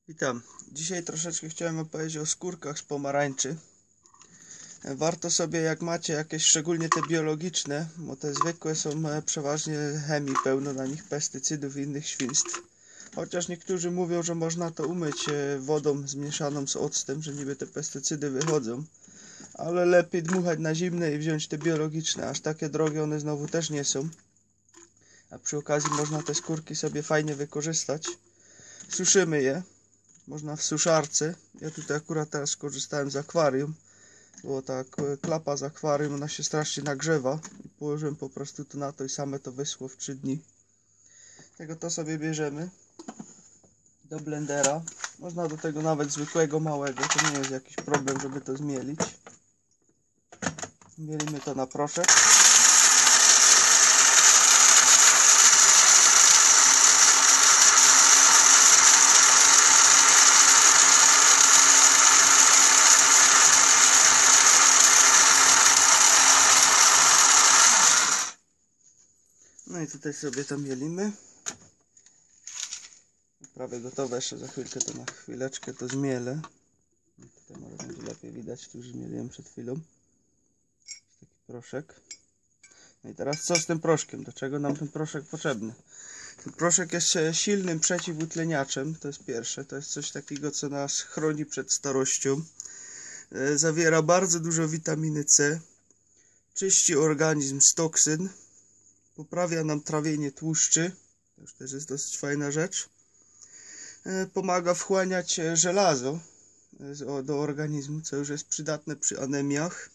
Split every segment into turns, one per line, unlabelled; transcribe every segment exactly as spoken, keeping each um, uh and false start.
Witam. Dzisiaj troszeczkę chciałem opowiedzieć o skórkach z pomarańczy. Warto sobie, jak macie jakieś, szczególnie te biologiczne, bo te zwykłe są przeważnie chemii, pełno na nich pestycydów i innych świństw. Chociaż niektórzy mówią, że można to umyć wodą zmieszaną z octem, że niby te pestycydy wychodzą. Ale lepiej dmuchać na zimne i wziąć te biologiczne. Aż takie drogie one znowu też nie są. A przy okazji można te skórki sobie fajnie wykorzystać. Suszymy je. Można w suszarce. Ja tutaj akurat teraz skorzystałem z akwarium. Bo ta klapa z akwarium, ona się strasznie nagrzewa. I położyłem po prostu to na to i same to wyschło w trzy dni. Tego to sobie bierzemy do blendera. Można do tego nawet zwykłego, małego. To nie jest jakiś problem, żeby to zmielić. Zmielimy to na proszek. No i tutaj sobie to mielimy. Prawie gotowe, jeszcze za chwilkę to na chwileczkę to zmielę. Tutaj może będzie lepiej widać, tu już zmieliłem przed chwilą. Taki proszek. No i teraz co z tym proszkiem? Do czego nam ten proszek potrzebny? Ten proszek jest silnym przeciwutleniaczem, to jest pierwsze. To jest coś takiego, co nas chroni przed starością. Zawiera bardzo dużo witaminy C. Czyści organizm z toksyn. Poprawia nam trawienie tłuszczy. To już też jest dosyć fajna rzecz. Pomaga wchłaniać żelazo do organizmu, co już jest przydatne przy anemiach.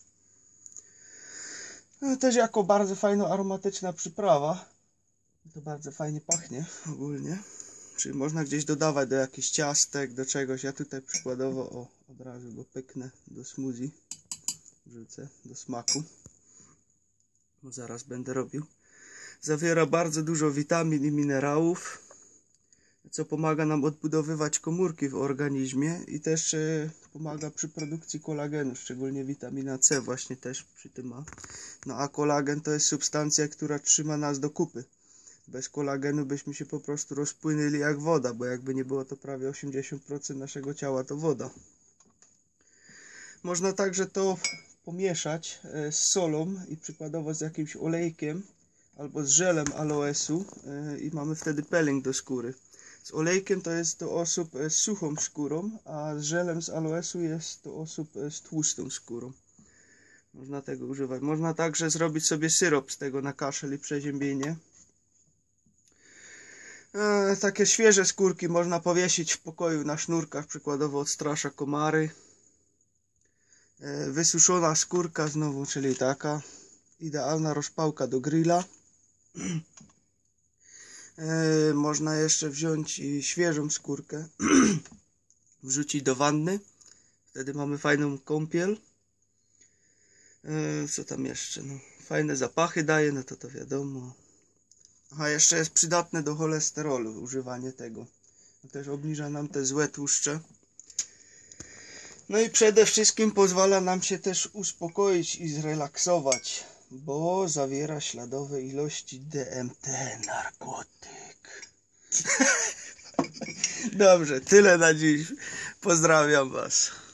Też jako bardzo fajna aromatyczna przyprawa. To bardzo fajnie pachnie ogólnie. Czyli można gdzieś dodawać do jakichś ciastek, do czegoś. Ja tutaj przykładowo o, od razu go pyknę do smoothie. Wrzucę do smaku. Bo zaraz będę robił. Zawiera bardzo dużo witamin i minerałów, co pomaga nam odbudowywać komórki w organizmie i też y, pomaga przy produkcji kolagenu, szczególnie witamina C właśnie też przy tym ma. No a kolagen to jest substancja, która trzyma nas do kupy. Bez kolagenu byśmy się po prostu rozpłynęli jak woda, bo jakby nie było, to prawie osiemdziesiąt procent naszego ciała to woda. Można także to pomieszać y, z solą i przykładowo z jakimś olejkiem albo z żelem aloesu y, i mamy wtedy peeling do skóry. Z olejkiem to jest do osób z suchą skórą, a z żelem z aloesu jest do osób z tłustą skórą. Można tego używać. Można także zrobić sobie syrop z tego na kaszel i przeziębienie. E, takie świeże skórki można powiesić w pokoju na sznurkach, przykładowo odstrasza komary. E, wysuszona skórka znowu, czyli taka idealna rozpałka do grilla. E, można jeszcze wziąć i świeżą skórkę, wrzucić do wanny, wtedy mamy fajną kąpiel. E, co tam jeszcze? No, fajne zapachy daje, no to to wiadomo. Aha, jeszcze jest przydatne do cholesterolu używanie tego. Też obniża nam te złe tłuszcze. No i przede wszystkim pozwala nam się też uspokoić i zrelaksować, bo zawiera śladowe ilości D M T, narkotyk. Dobrze, tyle na dziś. Pozdrawiam Was.